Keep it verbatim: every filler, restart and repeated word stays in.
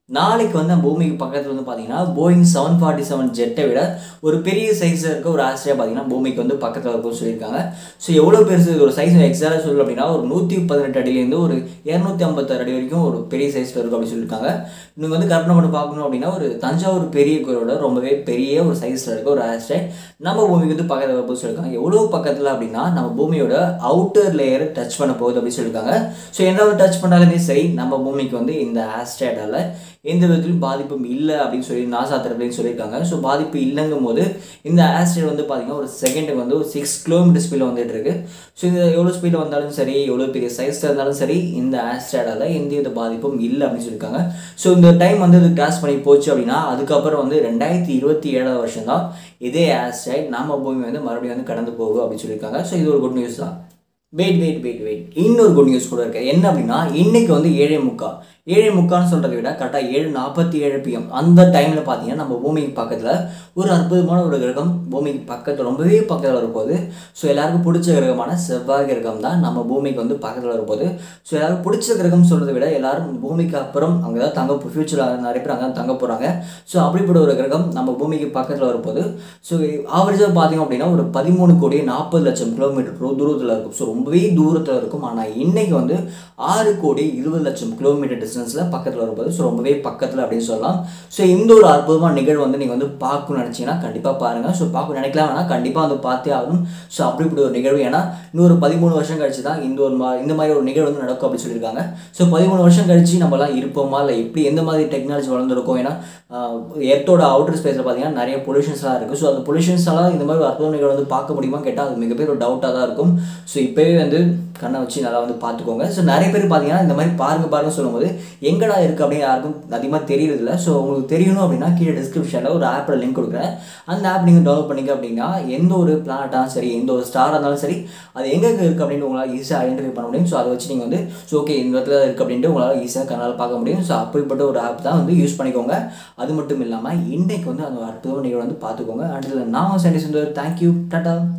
நாளைக்கு வந்து நம்ம பூமிக்கு பக்கத்தில் வந்து பார்த்தீங்கன்னா போயிங் செவன் ஃபார்ட்டி செவன் ஜெட்டை விட ஒரு பெரிய சைஸில் இருக்க ஒரு ஆஸ்ட்ரியா பார்த்தீங்கன்னா பூமிக்கு வந்து பக்கத்தில் இருக்கும்னு சொல்லியிருக்காங்க. ஸோ எவ்வளோ பெருசு ஒரு சைஸ் எக்ஸாக்டாக சொல்லணும் அப்படின்னா ஒரு நூற்றி பதினெட்டு அடியிலேருந்து ஒரு இரநூத்தி ஐம்பத்தாறு அடி வரைக்கும் ஒரு பெரிய சைஸில் இருக்கும் அப்படின்னு சொல்லியிருக்காங்க. நீங்கள் வந்து கற்பனை பண்ணி பார்க்கணும் அப்படின்னா ஒரு தஞ்சாவூர் பெரிய கோயிலோட ரொம்பவே பெரிய ஒரு சைஸில் இருக்க ஒரு ஆஸ்ட்ராய்ட் நம்ம பூமிக்கு வந்து பக்கத்தில் வரும்போது சொல்லியிருக்காங்க. எவ்வளோ பக்கத்தில் அப்படின்னா நம்ம பூமியோட அவுட்டர் லேயர் டச் பண்ண போகுது அப்படின்னு சொல்லியிருக்காங்க. ஸோ எந்த டச் பண்ணாலுமே சரி நம்ம பூமிக்கு வந்து இந்த ஆஸ்ட்ராய்டால் எந்த விதத்திலும் பாதிப்பும் இல்லை அப்படின்னு சொல்லி நாசா தரப்புலையும் சொல்லியிருக்காங்க. ஸோ பாதிப்பு இல்லைங்கும் போது இந்த ஆஸ்ட்ராய்டு வந்து பார்த்தீங்கன்னா ஒரு செகண்டுக்கு வந்து ஒரு சிக்ஸ் கிலோமீட்டர் ஸ்பீடில் வந்துட்டு இருக்கு. ஸோ இது எவ்வளோ ஸ்பீடில் வந்தாலும் சரி எவ்வளோ பெரிய சைஸில் இருந்தாலும் சரி இந்த ஆஸ்ட்ராய்டால் எந்த வித பாதிப்பும் இல்லை அப்படின்னு சொல்லியிருக்காங்க. ஸோ இந்த டைம் வந்து இது கிராஸ் பண்ணி போச்சு அப்படின்னா அதுக்கப்புறம் வந்து ரெண்டாயிரத்தி இருபத்தி ஏழாவது வருஷம் தான் இதே ஆஸ்ட்ராய்டு நம்ம பூமி வந்து மறுபடியும் வந்து கடந்து போகும் அப்படின்னு சொல்லியிருக்காங்க. ஸோ இது ஒரு குட் நியூஸ் தான். வெயிட் வெயிட் வெயிட் வெயிட் இன்னொரு குட் நியூஸ் கூட இருக்கு. என்ன அப்படின்னா இன்னைக்கு வந்து ஏழே முக்கா ஏழே முக்கான்னு சொல்கிறத விட கரெக்டாக ஏழு நாற்பத்தி ஏழு பிஎம் அந்த டைமில் பார்த்தீங்கன்னா நம்ம பூமிக்கு பக்கத்தில் ஒரு அற்புதமான ஒரு கிரகம் பூமிக்கு பக்கத்தில் ரொம்பவே பக்கத்தில் வரும்போது ஸோ எல்லாருக்கும் பிடிச்ச கிரகமான செவ்வாய் கிரகம் தான் நம்ம பூமிக்கு வந்து பக்கத்தில் வரும்போது ஸோ எல்லாருக்கும் பிடிச்ச கிரகம் சொல்கிறத விட எல்லாரும் பூமிக்கு அப்புறம் அங்கே தான் தங்க ஃபியூச்சரில் நிறைய பேர் அங்கே தான் தங்க போகிறாங்க. ஸோ அப்படிப்பட்ட ஒரு கிரகம் நம்ம பூமிக்கு பக்கத்தில் வரும்போது ஸோ ஆவரேஜாக பார்த்தீங்க அப்படின்னா ஒரு பதிமூணு கோடி நாற்பது லட்சம் கிலோமீட்டர் தூரத்தில் இருக்கும். ஸோ ரொம்பவே தூரத்தில் இருக்கும். ஆனால் இன்னைக்கு வந்து ஆறு கோடி இருபது லட்சம் கிலோமீட்டர் டிஸ்டன்ஸில் பக்கத்தில் வரும்போது ஸோ ரொம்பவே பக்கத்தில் அப்படின்னு சொல்லலாம். ஸோ இந்த ஒரு அற்புதமான நிகழ்வு வந்து நீங்கள் வந்து பார்க்கணும்னு நினச்சிங்கன்னா கண்டிப்பாக பாருங்கள். ஸோ பார்க்க நினைக்கலாம் வேணால் கண்டிப்பாக வந்து பார்த்தே ஆகணும். ஸோ அப்படிப்பட்ட ஒரு நிகழ்வு ஏன்னா இன்னொரு பதிமூணு வருஷம் கழிச்சு தான் இந்த ஒரு மா இந்த மாதிரி ஒரு நிகழ்வு வந்து நடக்கும் அப்படின்னு சொல்லியிருக்காங்க. ஸோ பதிமூணு வருஷம் கழிச்சு நம்மளாம் இருப்போமா இல்லை எப்படி எந்த மாதிரி டெக்னாலஜி வளர்ந்துருக்கும். ஏன்னா எர்த்தோட அவுட்டர் ஸ்பேஸில் பார்த்தீங்கன்னா நிறைய பொல்யூஷன்ஸ்லாம் இருக்குது. ஸோ அந்த பொல்யூஷன்ஸ்லாம் இந்த மாதிரி ஒரு அற்புதம் நிகழ்வு வந்து பார்க்க முடியுமா கேட்டால் அது மிகப்பெரிய ஒரு டவுட்டாக தான் இருக்கும். ஸோ இப்போவே வந்து கண்ணை வச்சு நல்லா வந்து பார்த்துக்கோங்க. ஸோ நிறைய பேர் பார்த்தீங்கன்னா இந்த மாதிரி பாருங்க பாருங்க சொல்லும்போது எங்கடா இருக்குது அப்படின்னு யாருக்கும் அதிகமாக தெரியறதில்ல. ஸோ உங்களுக்கு தெரியணும் அப்படின்னா கீழே டிஸ்கிரிப்ஷனில் ஒரு ஆப்போட லிங்க் கொடுக்குறேன். அந்த ஆப் நீங்கள் டவுன்லோட் பண்ணிங்க அப்படின்னா எந்த ஒரு பிளானட்டாக சரி எந்த ஒரு ஸ்டாராக இருந்தாலும் சரி அது எங்கே இருக்குது அப்படின்னு உங்களால் ஈஸியாக ஐடென்டிஃபை பண்ண முடியும். ஸோ அதை வச்சு நீங்கள் வந்து ஸோ ஓகே இந்த இடத்துல இருக்குது அப்படின்ட்டு உங்களால் ஈஸியாக கண்ணால் பார்க்க முடியும். ஸோ அப்படிப்பட்ட ஒரு ஆப் தான் வந்து யூஸ் பண்ணிக்கோங்க. அது மட்டும் இல்லாமல் இன்றைக்கு வந்து அந்த அற்புதம் நீங்கள் வந்து பார்த்துக்கோங்க. அடுத்தது நான் சண்டி சுந்தர். தேங்க்யூ. டாடா.